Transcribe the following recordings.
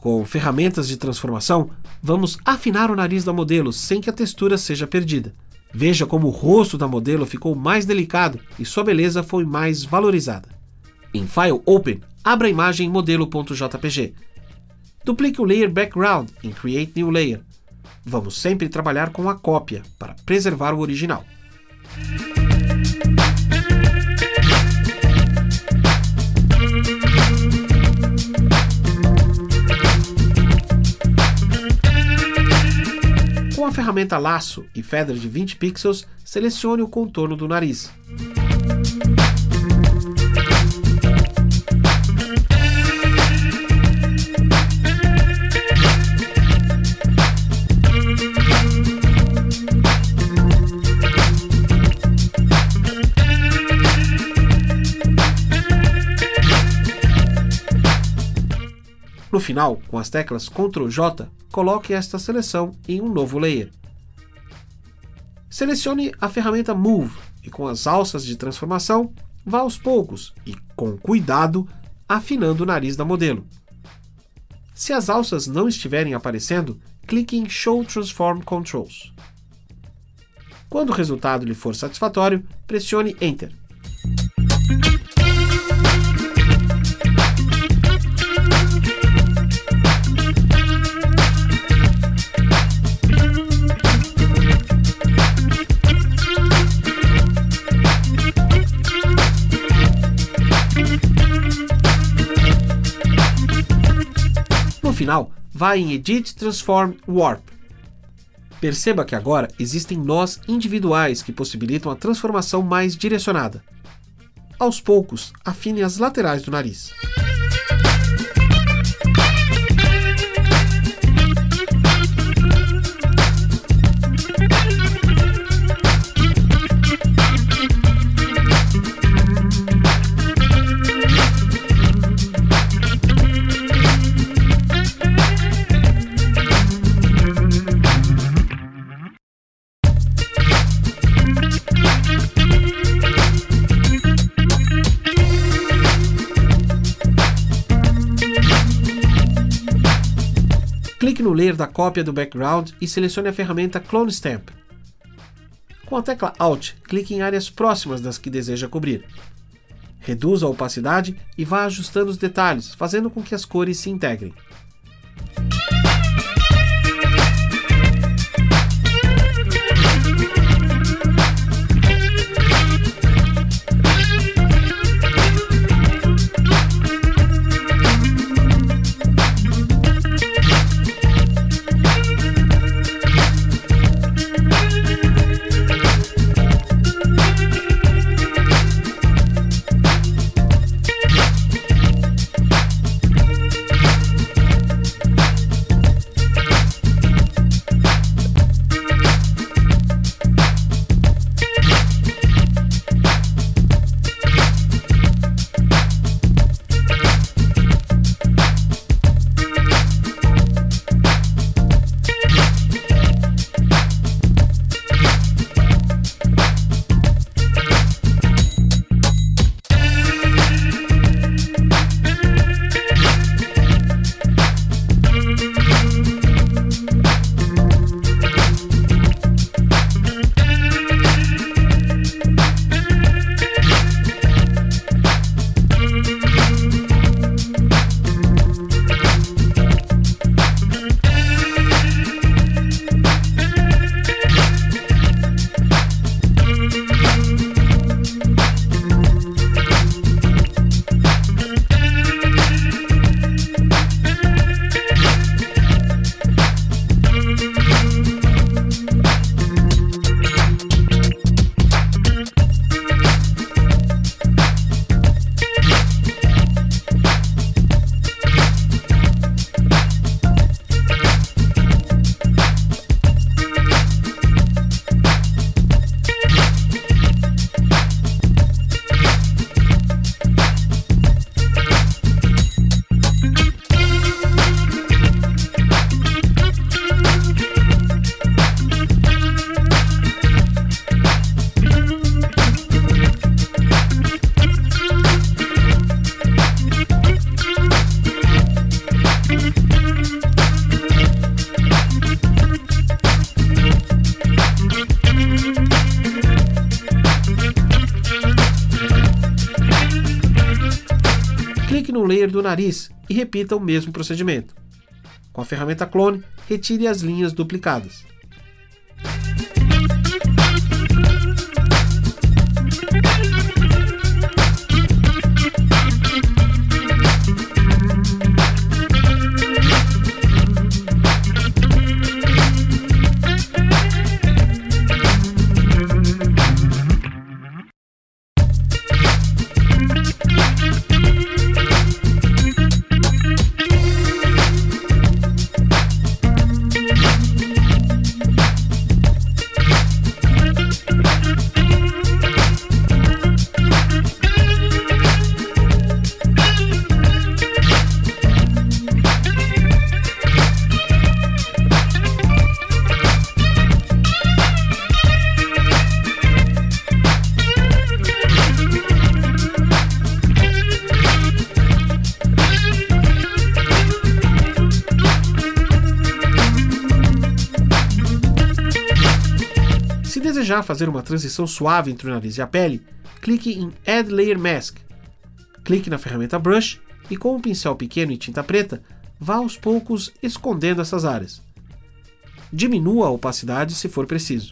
Com ferramentas de transformação, vamos afinar o nariz da modelo sem que a textura seja perdida. Veja como o rosto da modelo ficou mais delicado e sua beleza foi mais valorizada. Em File Open, abra a imagem em modelo.jpg. Duplique o layer Background em Create New Layer. Vamos sempre trabalhar com a cópia para preservar o original. Com a ferramenta Laço e Feather de 20 pixels, selecione o contorno do nariz. No final, com as teclas Ctrl J, coloque esta seleção em um novo layer. Selecione a ferramenta Move e com as alças de transformação, vá aos poucos e, com cuidado, afinando o nariz da modelo. Se as alças não estiverem aparecendo, clique em Show Transform Controls. Quando o resultado lhe for satisfatório, pressione Enter. No final, vá em Edit Transform Warp. Perceba que agora existem nós individuais que possibilitam a transformação mais direcionada. Aos poucos, afine as laterais do nariz. Clique no layer da cópia do background e selecione a ferramenta Clone Stamp. Com a tecla Alt, clique em áreas próximas das que deseja cobrir. Reduza a opacidade e vá ajustando os detalhes, fazendo com que as cores se integrem. layer do nariz e repita o mesmo procedimento. Com a ferramenta Clone, retire as linhas duplicadas. Se desejar fazer uma transição suave entre o nariz e a pele, clique em Add Layer Mask. Clique na ferramenta Brush e com um pincel pequeno e tinta preta, vá aos poucos escondendo essas áreas. Diminua a opacidade se for preciso.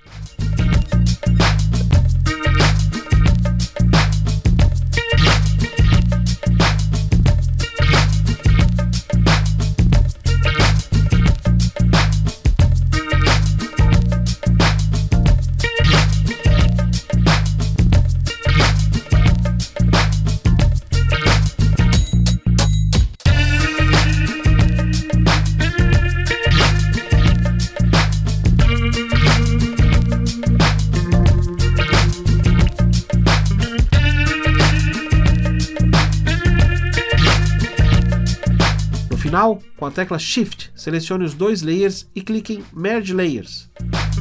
No final, com a tecla Shift, selecione os dois layers e clique em Merge Layers.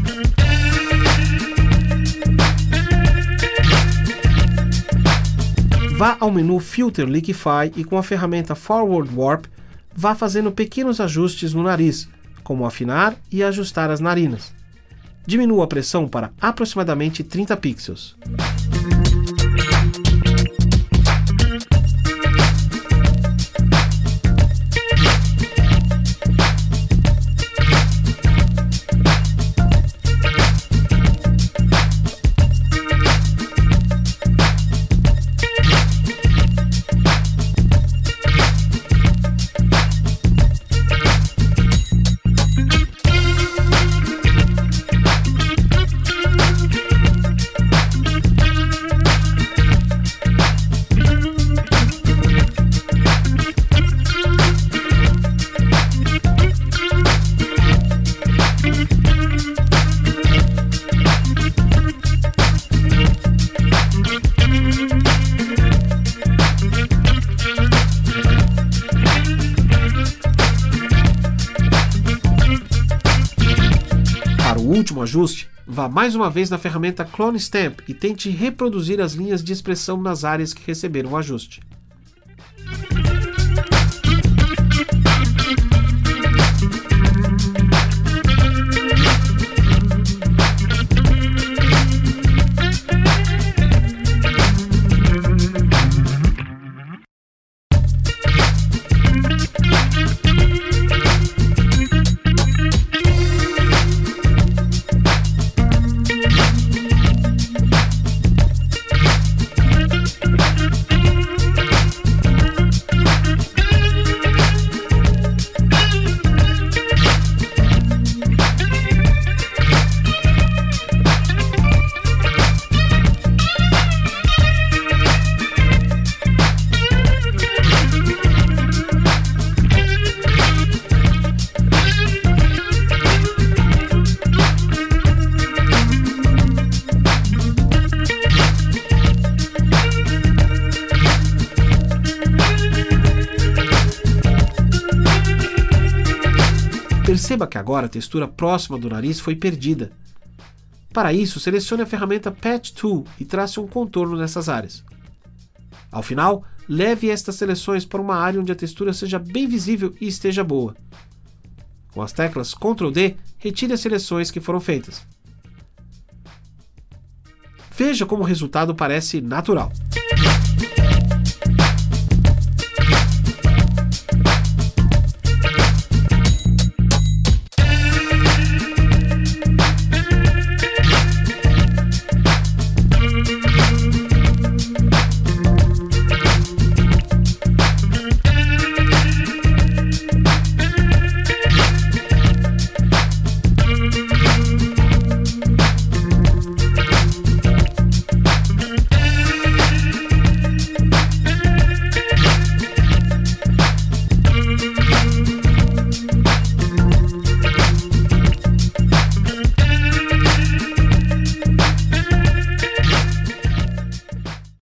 Vá ao menu Filter Liquify e com a ferramenta Forward Warp, vá fazendo pequenos ajustes no nariz, como afinar e ajustar as narinas. Diminua a pressão para aproximadamente 30 pixels. Para o último ajuste, vá mais uma vez na ferramenta Clone Stamp e tente reproduzir as linhas de expressão nas áreas que receberam o ajuste. Perceba que agora a textura próxima do nariz foi perdida. Para isso, selecione a ferramenta Patch Tool e trace um contorno nessas áreas. Ao final, leve estas seleções para uma área onde a textura seja bem visível e esteja boa. Com as teclas Ctrl D, retire as seleções que foram feitas. Veja como o resultado parece natural.